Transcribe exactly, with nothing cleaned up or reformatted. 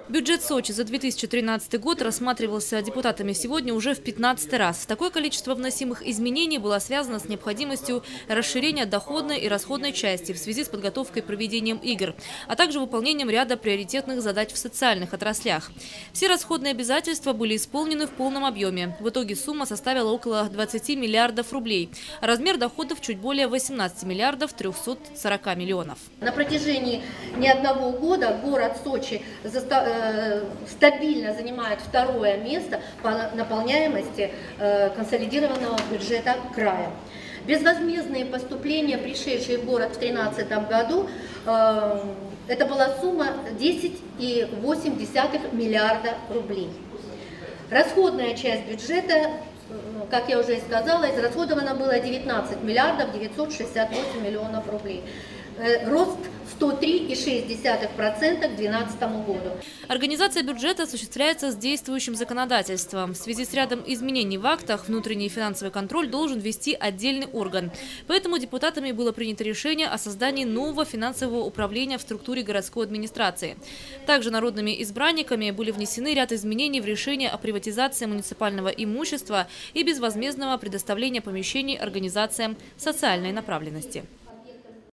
Бюджет Сочи за две тысячи тринадцатый год рассматривался депутатами сегодня уже в пятнадцатый раз. Такое количество вносимых изменений было связано с необходимостью расширения доходной и расходной части в связи с подготовкой и проведением игр, а также выполнением ряда приоритетных задач в социальных отраслях. Все расходные обязательства были исполнены в полном объеме. В итоге сумма составила около двадцати миллиардов рублей, а размер доходов чуть более восемнадцати миллиардов трёхсот сорока миллионов. На протяжении не одного года город Сочи стабильно занимает второе место по наполняемости консолидированного бюджета края. Безвозмездные поступления, пришедшие в город в две тысячи тринадцатом году, это была сумма десять и восемь десятых миллиарда рублей. Расходная часть бюджета, как я уже и сказала, израсходовано было девятнадцать миллиардов девятьсот шестьдесят восемь миллионов рублей. Рост сто три и шесть десятых процента к две тысячи двенадцатому году. Организация бюджета осуществляется с действующим законодательством. В связи с рядом изменений в актах внутренний финансовый контроль должен вести отдельный орган. Поэтому депутатами было принято решение о создании нового финансового управления в структуре городской администрации. Также народными избранниками были внесены ряд изменений в решение о приватизации муниципального имущества и безвозмездного предоставления помещений организациям социальной направленности.